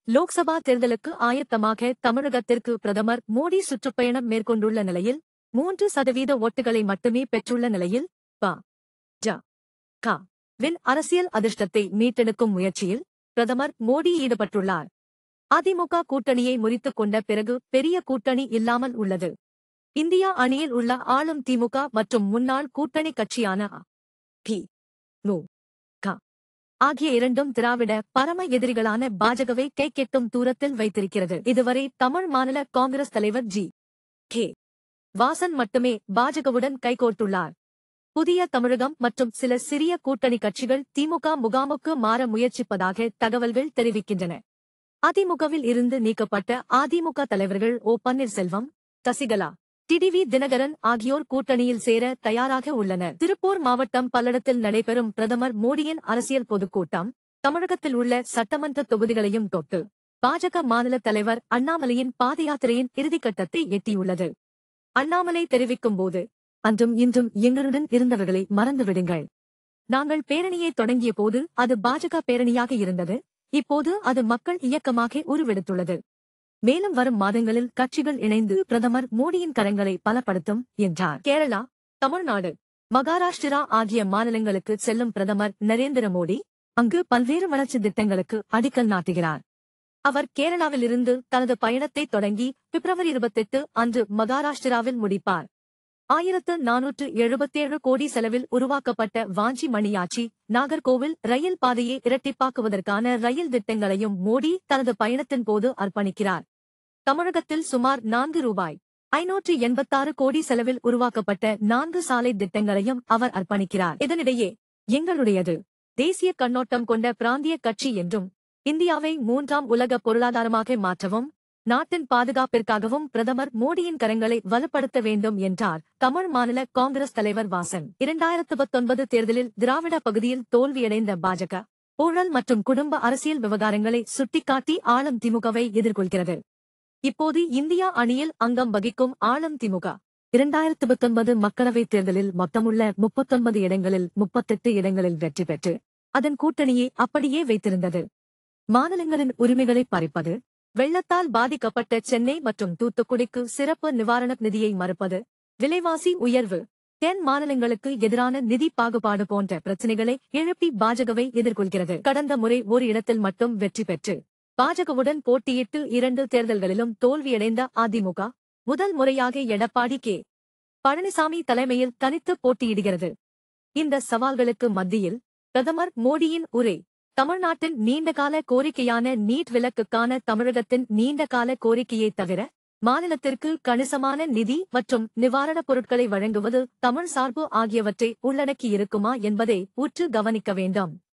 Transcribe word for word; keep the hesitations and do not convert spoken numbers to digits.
லோக்சபா தேர்தலுக்கு ஆயத்தமாக தமிழகத்திற்கு பிரதமர் மோடி சுற்றுப்பயணம் மேற்கொண்டுள்ள நிலையில் மூன்று சதவீத ஓட்டுகளை மட்டுமே பெற்றுள்ள நிலையில் பா. ஜ. க. வின் அரசியல் அதிர்ஷ்டத்தை மீட்டெடுக்கும் முயற்சியில் பிரதமர் மோடி ஈடுபட்டுள்ளார். அதிமுக கூட்டணியை முறித்துக் கொண்ட பிறகு பெரிய கூட்டணி இல்லாமல் உள்ளது. இந்தியா அணியில் உள்ள ஆளும் திமுக மற்றும் முன்னாள் கூட்டணி கட்சியான அ. தி. மு. க. ஆகிய இரண்டும் திராவிட பரம எதிரிகளான பாஜகவை கைக்கெட்டும் தூரத்தில் வைத்திருக்கிறது. இதுவரை தமிழ் மாநில காங்கிரஸ் தலைவர் ஜி. கே. வாசன் மட்டுமே பாஜகவுடன் கைகோர்த்துள்ளார். புதிய தமிழகம் மற்றும் சில சிறிய கூட்டணி கட்சிகள் திமுக முகாமுக்கு மாற முயற்சிப்பதாக தகவல்கள் தெரிவிக்கின்றன. அதிமுகவில் இருந்து நீக்கப்பட்ட அதிமுக தலைவர்கள் ஓ பன்னீர்செல்வம், சசிகலா, டிடிவி தினகரன் ஆகியோர் கூட்டணியில் சேர தயாராக உள்ளனர். திருப்பூர் மாவட்டம் பல்லடத்தில் நடைபெறும் பிரதமர் மோடியின் அரசியல் பொதுக்கூட்டம் தமிழகத்தில் உள்ள சட்டமன்ற தொகுதிகளையும் தொட்டு பாஜக மாநில தலைவர் அண்ணாமலையின் பாதயாத்திரையின் இறுதிக்கட்டத்தை எட்டியுள்ளது. அண்ணாமலை தெரிவிக்கும் போது, அன்றும் இன்றும் எங்களுடன் இருந்தவர்களை மறந்துவிடுங்கள். நாங்கள் பேரணியை தொடங்கிய போது அது பாஜக பேரணியாக இருந்தது. இப்போது அது மக்கள் இயக்கமாக உருவெடுத்துள்ளது. மேலும் வரும் மாதங்களில் கட்சிகள் இணைந்து பிரதமர் மோடியின் கரங்களை பலப்படுத்தும் என்றார். கேரளா, தமிழ்நாடு, மகாராஷ்டிரா ஆகிய மாநிலங்களுக்கு செல்லும் பிரதமர் நரேந்திர மோடி அங்கு பல்வேறு வளர்ச்சி திட்டங்களுக்கு அடிக்கல் நாட்டுகிறார். அவர் கேரளாவிலிருந்து தனது பயணத்தை தொடங்கி பிப்ரவரி இருபத்தெட்டு அன்று மகாராஷ்டிராவில் முடிப்பார். ஆயிரத்து நானூற்று எழுபத்தேழு கோடி செலவில் உருவாக்கப்பட்ட வாஞ்சி மணியாச்சி நாகர்கோவில் ரயில் பாதையை இரட்டிப்பாக்குவதற்கான ரயில் திட்டங்களையும் மோடி தனது பயணத்தின் போது அர்ப்பணிக்கிறார். தமிழகத்தில் சுமார் நான்கு ரூபாய் ஐநூற்று எண்பத்தாறு கோடி செலவில் உருவாக்கப்பட்ட நான்கு சாலை திட்டங்களையும் அவர் அர்ப்பணிக்கிறார். இதனிடையே எங்களுடையது தேசிய கண்ணோட்டம் கொண்ட பிராந்திய கட்சி என்றும் இந்தியாவை மூன்றாம் உலக பொருளாதாரமாக மாற்றவும் நாட்டின் பாதுகாப்பிற்காகவும் பிரதமர் மோடியின் கரங்களை வலுப்படுத்த வேண்டும் என்றார் தமிழ் மாநில காங்கிரஸ் தலைவர் வாசன். இரண்டாயிரத்து பத்தொன்பது தேர்தலில் திராவிட பகுதியில் தோல்வியடைந்த பாஜக ஊழல் மற்றும் குடும்ப அரசியல் விவகாரங்களை சுட்டிக்காட்டி ஆளும் திமுகவை எதிர்கொள்கிறது. இப்போது இந்தியா அணியில் அங்கம் வகிக்கும் ஆளும் திமுக இரண்டாயிரத்து பத்தொன்பது மக்களவைத் தேர்தலில் மொத்தமுள்ள முப்பத்தொன்பது இடங்களில் முப்பத்தெட்டு இடங்களில் வெற்றி பெற்று அதன் கூட்டணியை அப்படியே வைத்திருந்தது. மாநிலங்களின் உரிமைகளை பறிப்பது, வெள்ளத்தால் பாதிக்கப்பட்ட சென்னை மற்றும் தூத்துக்குடிக்கு சிறப்பு நிவாரண நிதியை மறுப்பது, விலைவாசி உயர்வு, தென் மாநிலங்களுக்கு எதிரான நிதி பாகுபாடு போன்ற பிரச்சினைகளை எழுப்பி பாஜகவை எதிர்கொள்கிறது. கடந்த முறை ஒரு இடத்தில் மட்டும் வெற்றி பெற்று பாஜகவுடன் போட்டியிட்டு இரண்டு தேர்தல்களிலும் தோல்வியடைந்த அதிமுக முதல் முறையாக எடப்பாடி கே. பழனிசாமி தலைமையில் தனித்து போட்டியிடுகிறது. இந்த சவால்களுக்கு மத்தியில் பிரதமர் மோடியின் உரை தமிழ்நாட்டின் நீண்டகால கோரிக்கையான நீட் விலக்குக்கான தமிழகத்தின் நீண்டகால கோரிக்கையை தவிர மாநிலத்திற்கு கணிசமான நிதி மற்றும் நிவாரணப் பொருட்களை வழங்குவது தமிழ் சார்பு ஆகியவற்றை உள்ளடக்கியிருக்குமா என்பதை உற்று கவனிக்க வேண்டும்.